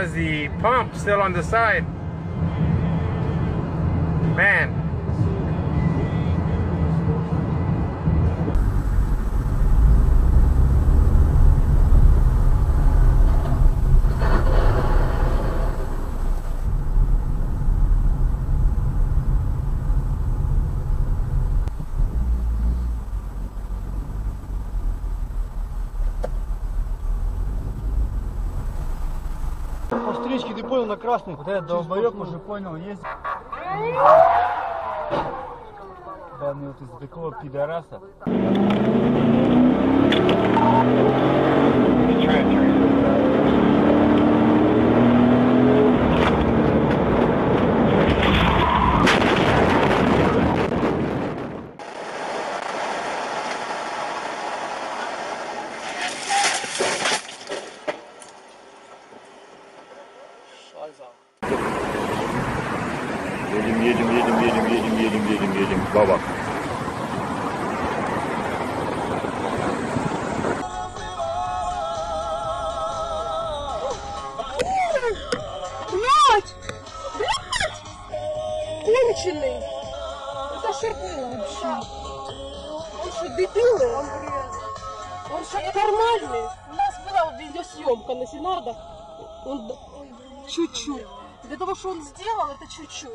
The pump still on the side. Man. По встречке, ты понял, на красный. Вот этот долбоёб уже понял, есть. Данный вот из такого пидораса. Едем, баба. Блядь! Блядь! Конченый! Это шарпнул вообще. Он что, дебилый? Он что, нормальный? У нас была видеосъемка на Синардах. Он чуть-чуть. Для того, что он сделал, это чуть-чуть.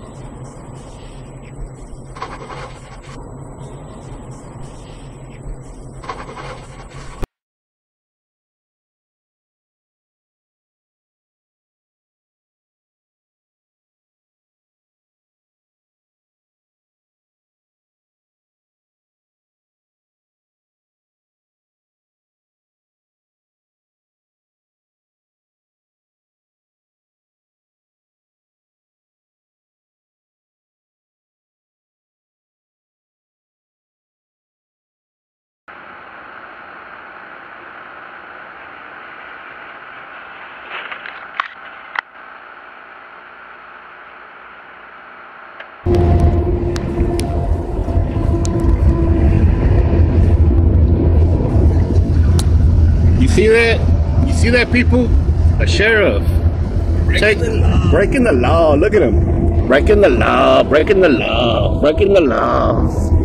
See that? You see that, people? A sheriff. Breaking the law. Look at him. Breaking the law. Breaking the law. Breaking the law.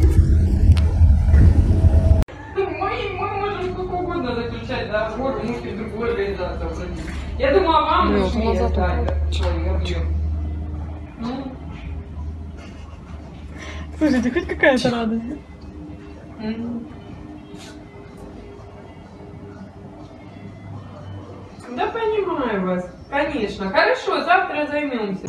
Мы можем сколько угодно заключать договор, мы в другую организацию входить. Я думаю, а вам нужнее это человек. Слушайте, хоть какая-то радость. Да понимаю вас, конечно. Хорошо, завтра займемся.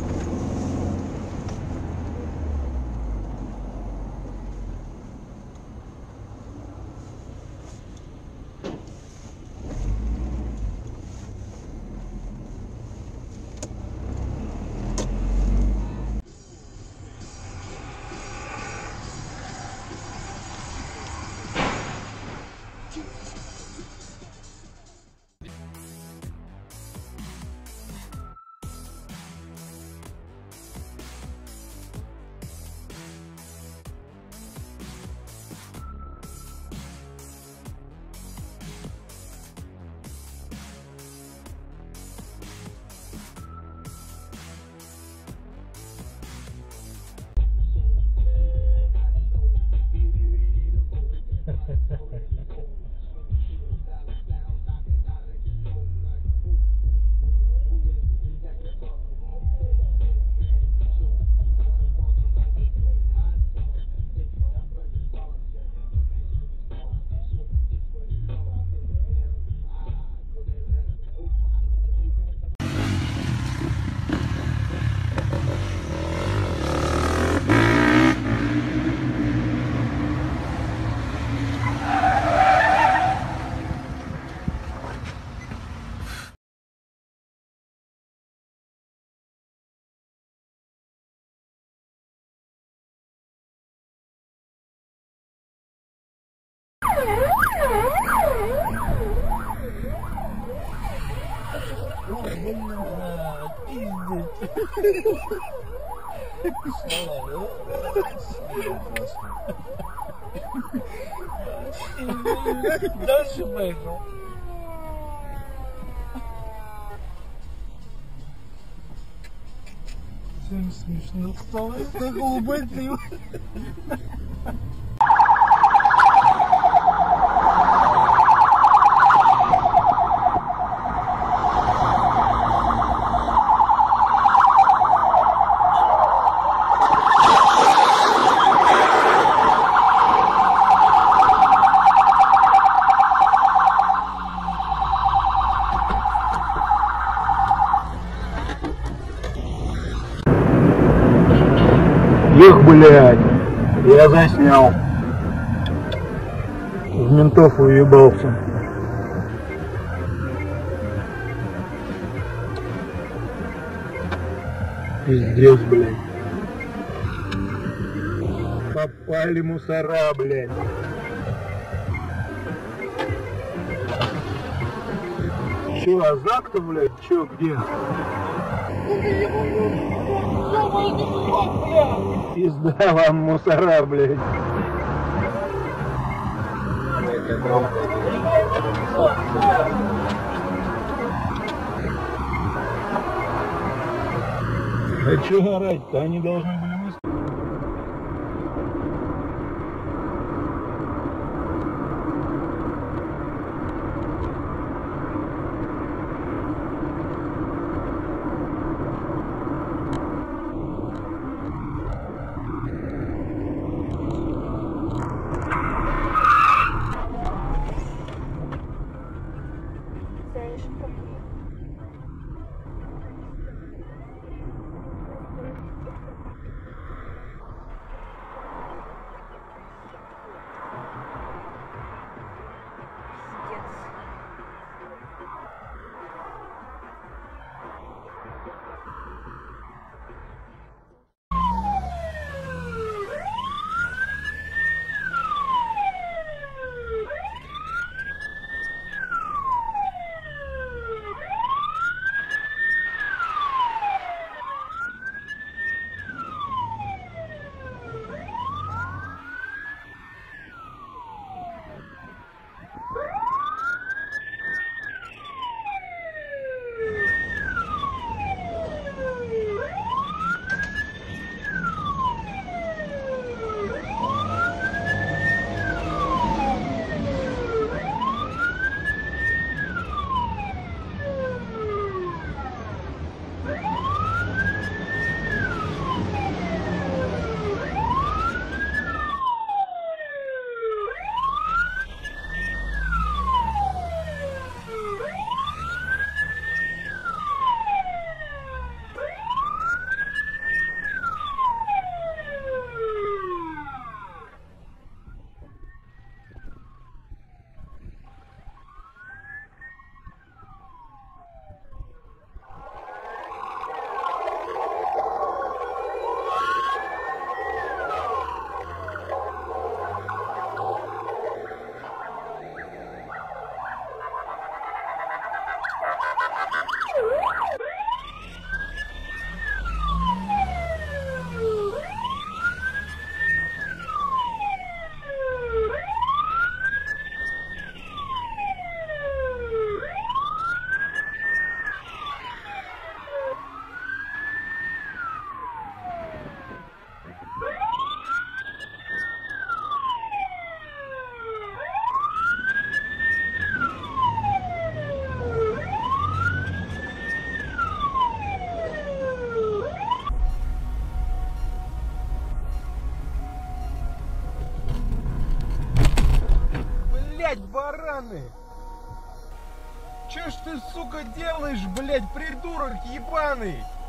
Дальше поехал. Всем смешно стало. Так улыбается. Эх, блядь, я заснял. В ментов уебался. Пиздец, блядь. Попали мусора, блядь. Чё, Азак-то, блядь? Чё, где? Пизда вам, мусора, блядь. А чё орать-то? Они должны были мыслить. Бараны! Чё ж ты, сука, делаешь, блядь, придурок ебаный?